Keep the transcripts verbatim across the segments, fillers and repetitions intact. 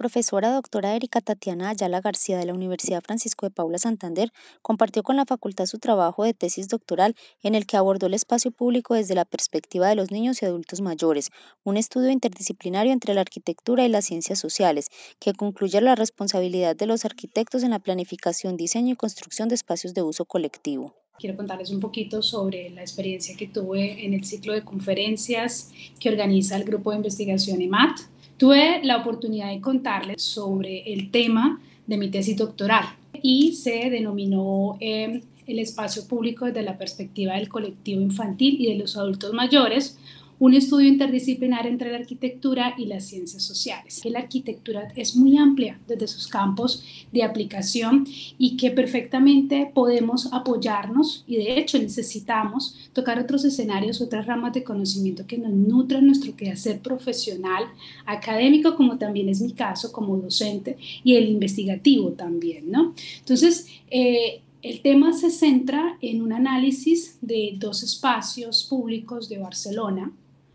profesora doctora Erika Tatiana Ayala García de la Universidad Francisco de Paula Santander compartió con la facultad su trabajo de tesis doctoral en el que abordó el espacio público desde la perspectiva de los niños y adultos mayores, un estudio interdisciplinario entre la arquitectura y las ciencias sociales, que concluye la responsabilidad de los arquitectos en la planificación, diseño y construcción de espacios de uso colectivo. Quiero contarles un poquito sobre la experiencia que tuve en el ciclo de conferencias que organiza el Grupo de Investigación E M A T. Tuve la oportunidad de contarles sobre el tema de mi tesis doctoral y se denominó eh, el espacio público desde la perspectiva del colectivo infantil y de los adultos mayores, un estudio interdisciplinar entre la arquitectura y las ciencias sociales. La arquitectura es muy amplia desde sus campos de aplicación y que perfectamente podemos apoyarnos y de hecho necesitamos tocar otros escenarios, otras ramas de conocimiento que nos nutran nuestro quehacer profesional, académico, como también es mi caso como docente, y el investigativo también, ¿no? Entonces, eh, el tema se centra en un análisis de dos espacios públicos de Barcelona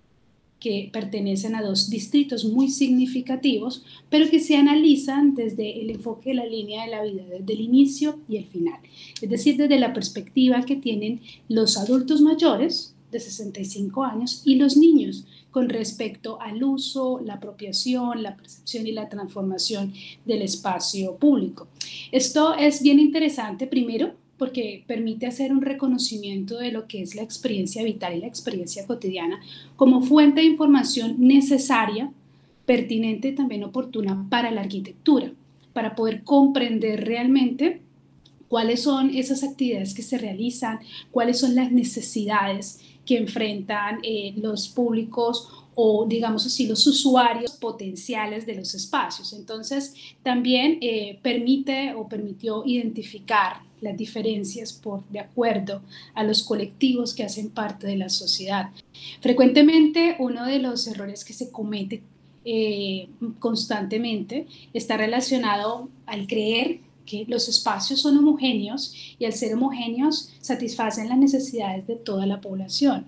que pertenecen a dos distritos muy significativos, pero que se analizan desde el enfoque de la línea de la vida, desde el inicio y el final. Es decir, desde la perspectiva que tienen los adultos mayores de sesenta y cinco años y los niños con respecto al uso, la apropiación, la percepción y la transformación del espacio público. Esto es bien interesante, primero, porque permite hacer un reconocimiento de lo que es la experiencia vital y la experiencia cotidiana como fuente de información necesaria, pertinente y también oportuna para la arquitectura, para poder comprender realmente cuáles son esas actividades que se realizan, cuáles son las necesidades que enfrentan eh, los públicos o digamos así los usuarios potenciales de los espacios. Entonces también eh, permite o permitió identificar las diferencias por, de acuerdo a los colectivos que hacen parte de la sociedad. Frecuentemente uno de los errores que se comete eh, constantemente está relacionado al creer que los espacios son homogéneos y al ser homogéneos satisfacen las necesidades de toda la población.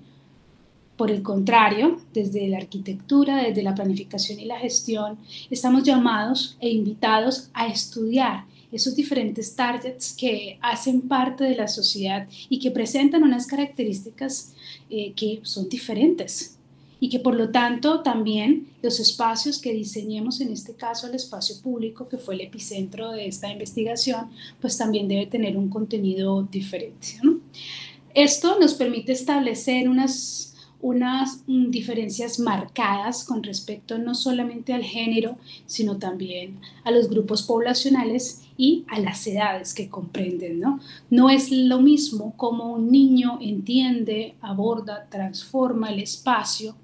Por el contrario, desde la arquitectura, desde la planificación y la gestión, estamos llamados e invitados a estudiar esos diferentes targets que hacen parte de la sociedad y que presentan unas características eh, que son diferentes y que por lo tanto también los espacios que diseñemos, en este caso el espacio público que fue el epicentro de esta investigación, pues también debe tener un contenido diferente, ¿no? Esto nos permite establecer unas unas mm, diferencias marcadas con respecto no solamente al género, sino también a los grupos poblacionales y a las edades que comprenden, ¿no? No es lo mismo como un niño entiende, aborda, transforma el espacio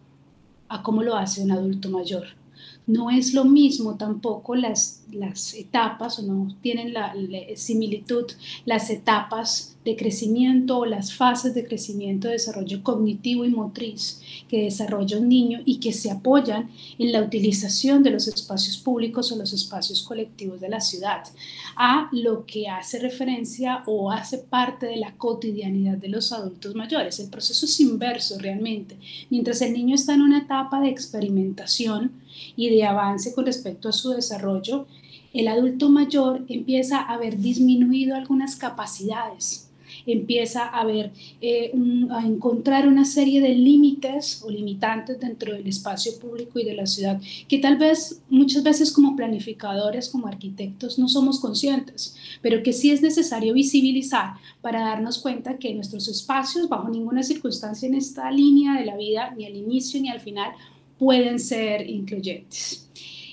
a cómo lo hace un adulto mayor. No es lo mismo tampoco las, las etapas, o no tienen la, la similitud las etapas de crecimiento o las fases de crecimiento, de desarrollo cognitivo y motriz que desarrolla un niño y que se apoyan en la utilización de los espacios públicos o los espacios colectivos de la ciudad, a lo que hace referencia o hace parte de la cotidianidad de los adultos mayores. El proceso es inverso realmente. Mientras el niño está en una etapa de experimentación y de avance con respecto a su desarrollo, el adulto mayor empieza a ver disminuido algunas capacidades, empieza a ver, eh, un, a encontrar una serie de límites o limitantes dentro del espacio público y de la ciudad que tal vez muchas veces como planificadores, como arquitectos no somos conscientes, pero que sí es necesario visibilizar para darnos cuenta que nuestros espacios bajo ninguna circunstancia en esta línea de la vida, ni al inicio ni al final, pueden ser incluyentes.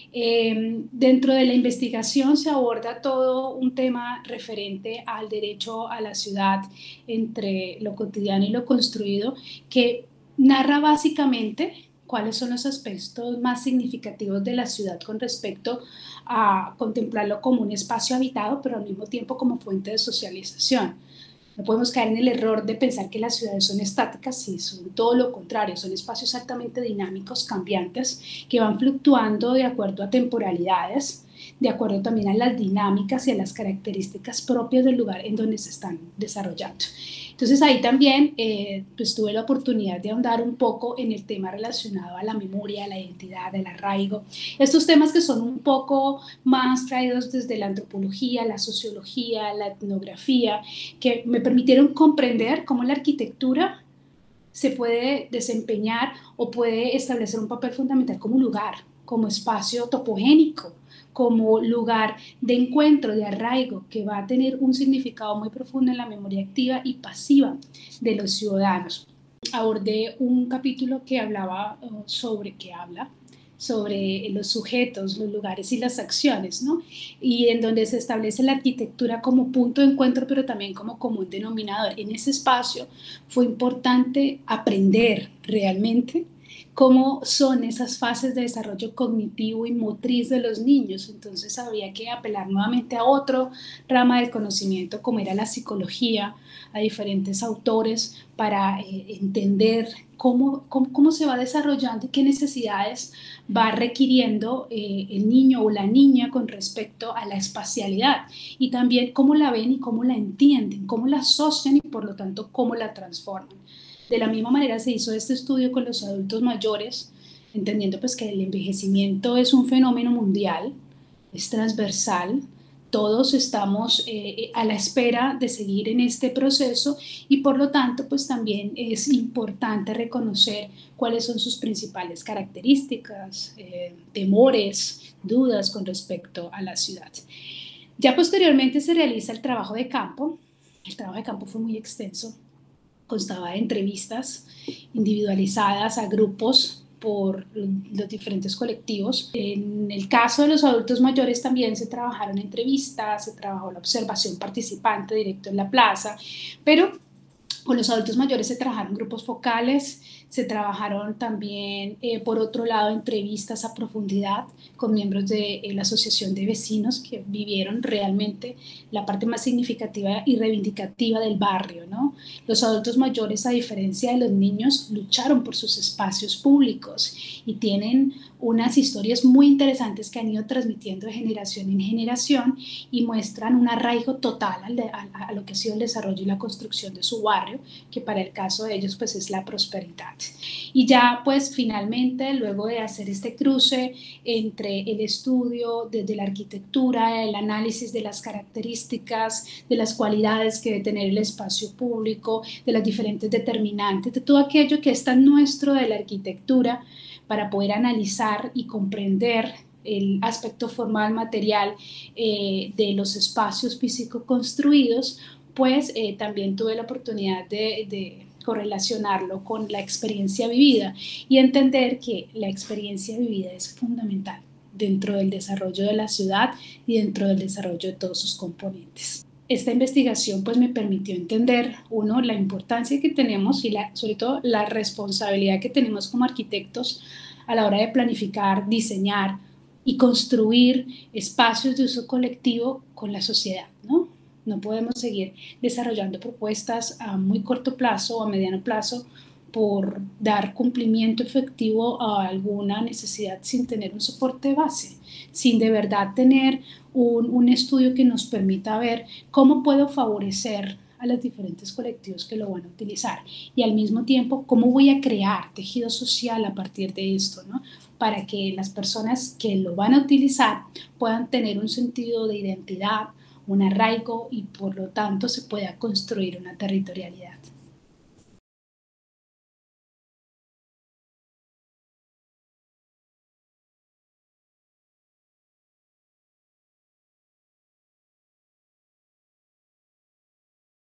Eh, dentro de la investigación se aborda todo un tema referente al derecho a la ciudad entre lo cotidiano y lo construido, que narra básicamente cuáles son los aspectos más significativos de la ciudad con respecto a contemplarlo como un espacio habitado, pero al mismo tiempo como fuente de socialización. No podemos caer en el error de pensar que las ciudades son estáticas, sí, son todo lo contrario, son espacios altamente dinámicos, cambiantes, que van fluctuando de acuerdo a temporalidades, de acuerdo también a las dinámicas y a las características propias del lugar en donde se están desarrollando. Entonces ahí también eh, pues tuve la oportunidad de ahondar un poco en el tema relacionado a la memoria, a la identidad, al arraigo, estos temas que son un poco más traídos desde la antropología, la sociología, la etnografía, que me permitieron comprender cómo la arquitectura se puede desempeñar o puede establecer un papel fundamental como lugar, como espacio topogénico, como lugar de encuentro, de arraigo, que va a tener un significado muy profundo en la memoria activa y pasiva de los ciudadanos. Abordé un capítulo que hablaba uh, sobre, que habla sobre los sujetos, los lugares y las acciones, ¿no? Y en donde se establece la arquitectura como punto de encuentro, pero también como común denominador. En ese espacio fue importante aprender realmente cómo son esas fases de desarrollo cognitivo y motriz de los niños. Entonces había que apelar nuevamente a otro rama del conocimiento, como era la psicología, a diferentes autores para eh, entender cómo, cómo, cómo se va desarrollando y qué necesidades va requiriendo eh, el niño o la niña con respecto a la espacialidad, y también cómo la ven y cómo la entienden, cómo la asocian y por lo tanto cómo la transforman. De la misma manera se hizo este estudio con los adultos mayores, entendiendo pues que el envejecimiento es un fenómeno mundial, es transversal, todos estamos eh, a la espera de seguir en este proceso y por lo tanto pues también es importante reconocer cuáles son sus principales características, eh, temores, dudas con respecto a la ciudad. Ya posteriormente se realiza el trabajo de campo. El trabajo de campo fue muy extenso, constaba de entrevistas individualizadas a grupos por los diferentes colectivos. En el caso de los adultos mayores también se trabajaron entrevistas, se trabajó la observación participante directo en la plaza, pero con los adultos mayores se trabajaron grupos focales, se trabajaron también, eh, por otro lado, entrevistas a profundidad con miembros de eh, la Asociación de Vecinos que vivieron realmente la parte más significativa y reivindicativa del barrio, ¿no? Los adultos mayores, a diferencia de los niños, lucharon por sus espacios públicos y tienen unas historias muy interesantes que han ido transmitiendo de generación en generación y muestran un arraigo total al de, a, a lo que ha sido el desarrollo y la construcción de su barrio, que para el caso de ellos pues es la prosperidad. Y ya pues finalmente, luego de hacer este cruce entre el estudio desde la arquitectura, el análisis de las características, de las cualidades que debe tener el espacio público, de las diferentes determinantes, de todo aquello que es tan nuestro de la arquitectura, para poder analizar y comprender el aspecto formal, material eh, de los espacios físicos construidos, pues eh, también tuve la oportunidad de, de correlacionarlo con la experiencia vivida y entender que la experiencia vivida es fundamental dentro del desarrollo de la ciudad y dentro del desarrollo de todos sus componentes. Esta investigación pues me permitió entender, uno, la importancia que tenemos y la, sobre todo la responsabilidad que tenemos como arquitectos a la hora de planificar, diseñar y construir espacios de uso colectivo con la sociedad, ¿no? No podemos seguir desarrollando propuestas a muy corto plazo o a mediano plazo por dar cumplimiento efectivo a alguna necesidad sin tener un soporte base, sin de verdad tener un, un estudio que nos permita ver cómo puedo favorecer a los diferentes colectivos que lo van a utilizar y al mismo tiempo cómo voy a crear tejido social a partir de esto, ¿no? Para que las personas que lo van a utilizar puedan tener un sentido de identidad, un arraigo y por lo tanto se pueda construir una territorialidad.